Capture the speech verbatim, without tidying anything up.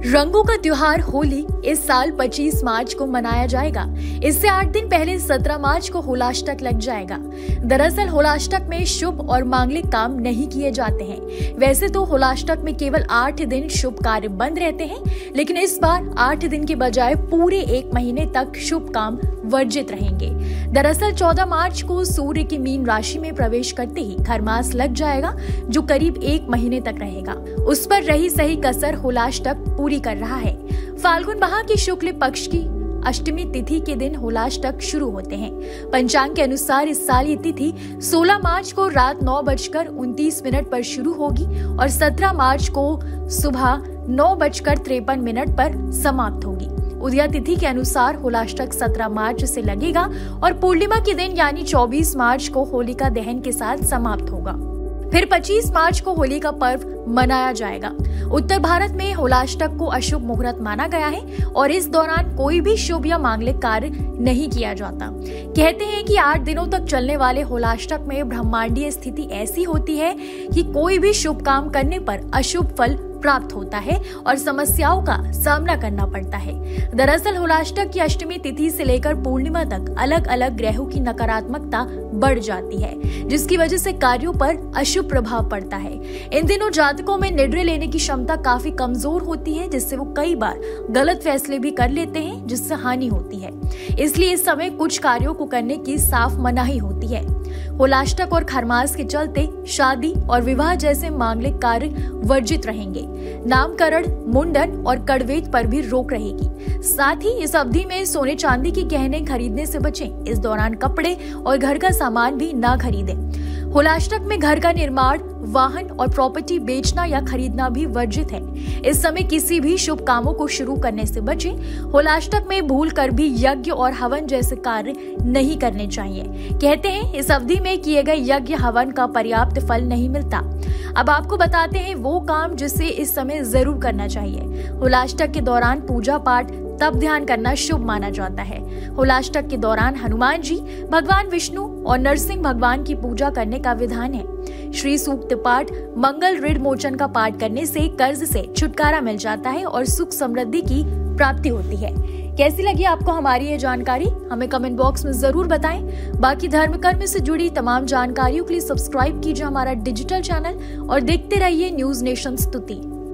रंगों का त्योहार होली इस साल पच्चीस मार्च को मनाया जाएगा। इससे आठ दिन पहले सत्रह मार्च को होलाष्टक लग जाएगा। दरअसल होलाष्टक में शुभ और मांगलिक काम नहीं किए जाते हैं। वैसे तो होलाष्टक में केवल आठ दिन शुभ कार्य बंद रहते हैं, लेकिन इस बार आठ दिन के बजाय पूरे एक महीने तक शुभ काम वर्जित रहेंगे। दरअसल चौदह मार्च को सूर्य की मीन राशि में प्रवेश करते ही खरमास लग जाएगा, जो करीब एक महीने तक रहेगा। उस पर रही सही कसर होलाष्टक पूरी कर रहा है। फाल्गुन माह की शुक्ल पक्ष की अष्टमी तिथि के दिन होलाष्टक शुरू होते हैं। पंचांग के अनुसार इस साल ये तिथि सोलह मार्च को रात नौ बजकर उनतीस मिनट पर शुरू होगी और सत्रह मार्च को सुबह नौ बजकर तिरपन मिनट पर समाप्त होगी। उदया तिथि के अनुसार होलाष्टक सत्रह मार्च से लगेगा और पूर्णिमा के दिन यानी चौबीस मार्च को होलिका दहन के साथ समाप्त होगा। फिर पच्चीस मार्च को होली का पर्व मनाया जाएगा। उत्तर भारत में होलाष्टक को अशुभ मुहूर्त माना गया है और इस दौरान कोई भी शुभ या मांगलिक कार्य नहीं किया जाता। कहते हैं कि आठ दिनों तक चलने वाले होलाष्टक में ब्रह्मांडीय स्थिति ऐसी होती है कि कोई भी शुभ काम करने पर अशुभ फल प्राप्त होता है और समस्याओं का सामना करना पड़ता है। दरअसल होलाष्टक की अष्टमी तिथि से लेकर पूर्णिमा तक अलग अलग ग्रहों की नकारात्मकता बढ़ जाती है, जिसकी वजह से कार्यों पर अशुभ प्रभाव पड़ता है। इन दिनों जातकों में निर्णय लेने की क्षमता काफी कमजोर होती है, जिससे वो कई बार गलत फैसले भी कर लेते हैं, जिससे हानि होती है। इसलिए इस समय कुछ कार्यों को करने की साफ मनाही होती है। होलाष्टक और खरमास के चलते शादी और विवाह जैसे मांगलिक कार्य वर्जित रहेंगे। नामकरण, मुंडन और कड़वेत पर भी रोक रहेगी। साथ ही इस अवधि में सोने चांदी के गहने खरीदने से बचें। इस दौरान कपड़े और घर का सामान भी ना खरीदें। होलाष्टक में घर का निर्माण, वाहन और प्रॉपर्टी बेचना या खरीदना भी वर्जित है। इस समय किसी भी शुभ कामों को शुरू करने से बचें। होलाष्टक में भूल कर भी यज्ञ और हवन जैसे कार्य नहीं करने चाहिए। कहते हैं इस अवधि में किए गए यज्ञ हवन का पर्याप्त फल नहीं मिलता। अब आपको बताते हैं वो काम जिसे इस समय जरूर करना चाहिए। होलाष्टक के दौरान पूजा पाठ तब ध्यान करना शुभ माना जाता है। होलाष्टक के दौरान हनुमान जी, भगवान विष्णु और नरसिंह भगवान की पूजा करने का विधान है। श्री सूक्त पाठ, मंगल ऋण मोचन का पाठ करने से कर्ज से छुटकारा मिल जाता है और सुख समृद्धि की प्राप्ति होती है। कैसी लगी आपको हमारी ये जानकारी? हमें कमेंट बॉक्स में जरूर बताएं। बाकी धर्म कर्म से जुड़ी तमाम जानकारियों के लिए सब्सक्राइब कीजिए हमारा डिजिटल चैनल और देखते रहिए न्यूज नेशन स्तुति।